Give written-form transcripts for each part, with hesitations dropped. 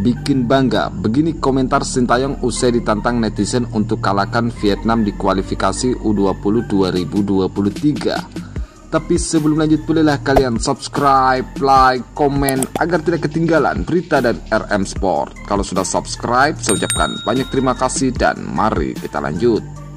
bikin bangga. Begini komentar Sintayong usai ditantang netizen untuk kalahkan Vietnam di kualifikasi U20 2023. Tapi sebelum lanjut, bolehlah kalian subscribe, like, komen agar tidak ketinggalan berita dari RM Sport. Kalau sudah subscribe, saya ucapkan banyak terima kasih dan mari kita lanjut.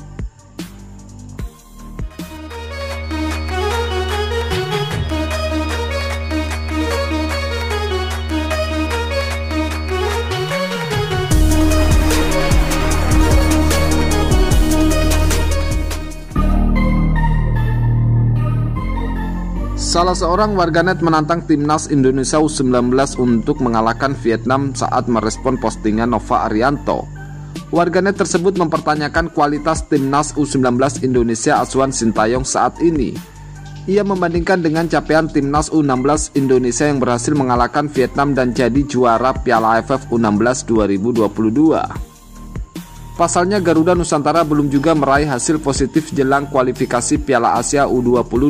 Salah seorang warganet menantang timnas Indonesia U19 untuk mengalahkan Vietnam saat merespon postingan Nova Arianto. Warganet tersebut mempertanyakan kualitas timnas U19 Indonesia asuhan Sintayong saat ini. Ia membandingkan dengan capaian timnas U16 Indonesia yang berhasil mengalahkan Vietnam dan jadi juara Piala AFF U16 2022. Pasalnya Garuda Nusantara belum juga meraih hasil positif jelang kualifikasi Piala Asia U20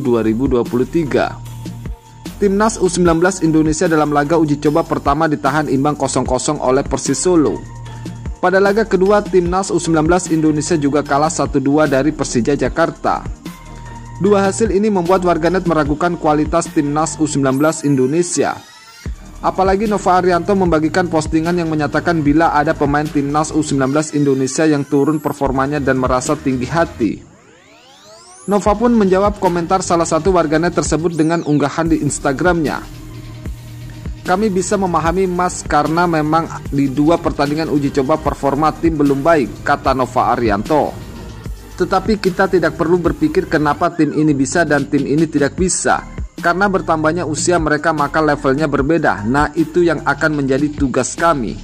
2023. Timnas U19 Indonesia dalam laga uji coba pertama ditahan imbang 0-0 oleh Persis Solo. Pada laga kedua, Timnas U19 Indonesia juga kalah 1-2 dari Persija Jakarta. Dua hasil ini membuat warganet meragukan kualitas Timnas U19 Indonesia. Apalagi Nova Arianto membagikan postingan yang menyatakan bila ada pemain timnas U19 Indonesia yang turun performanya dan merasa tinggi hati. Nova pun menjawab komentar salah satu warganet tersebut dengan unggahan di Instagramnya. Kami bisa memahami Mas karena memang di dua pertandingan uji coba performa tim belum baik, kata Nova Arianto. Tetapi kita tidak perlu berpikir kenapa tim ini bisa dan tim ini tidak bisa. Karena bertambahnya usia mereka maka levelnya berbeda. Nah, itu yang akan menjadi tugas kami.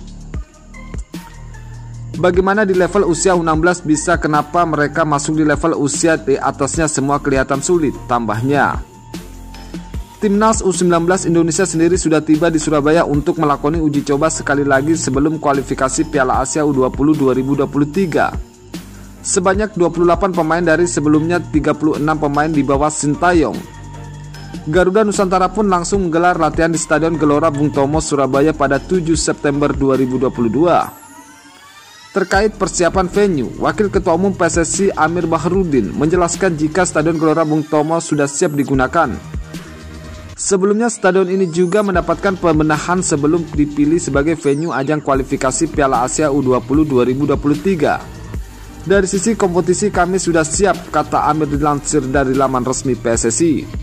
Bagaimana di level usia U16 bisa, kenapa mereka masuk di level usia di atasnya semua kelihatan sulit, tambahnya. Timnas U19 Indonesia sendiri sudah tiba di Surabaya untuk melakoni uji coba sekali lagi sebelum kualifikasi Piala Asia U20 2023. Sebanyak 28 pemain dari sebelumnya 36 pemain di bawah Sintayong. Garuda Nusantara pun langsung menggelar latihan di Stadion Gelora Bung Tomo, Surabaya pada 7 September 2022. Terkait persiapan venue, Wakil Ketua Umum PSSI Amir Bahrudin menjelaskan jika Stadion Gelora Bung Tomo sudah siap digunakan. Sebelumnya stadion ini juga mendapatkan pembenahan sebelum dipilih sebagai venue ajang kualifikasi Piala Asia U20 2023. Dari sisi kompetisi kami sudah siap, kata Amir dilansir dari laman resmi PSSI.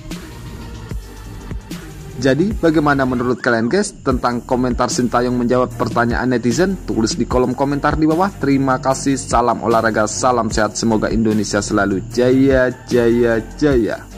Jadi bagaimana menurut kalian guys tentang komentar Sintayong menjawab pertanyaan netizen? Tulis di kolom komentar di bawah. Terima kasih, salam olahraga, salam sehat, semoga Indonesia selalu jaya jaya jaya.